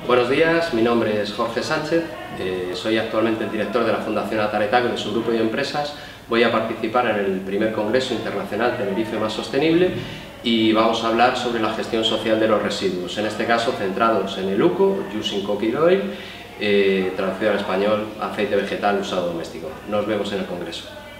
Buenos días, mi nombre es Jorge Sánchez, soy actualmente el director de la Fundación Ataretaco de su grupo de empresas. Voy a participar en el primer Congreso Internacional Tenerife Más Sostenible y vamos a hablar sobre la gestión social de los residuos, en este caso centrados en el UCO, Using Cooking Oil, traducido al español, aceite vegetal usado doméstico. Nos vemos en el Congreso.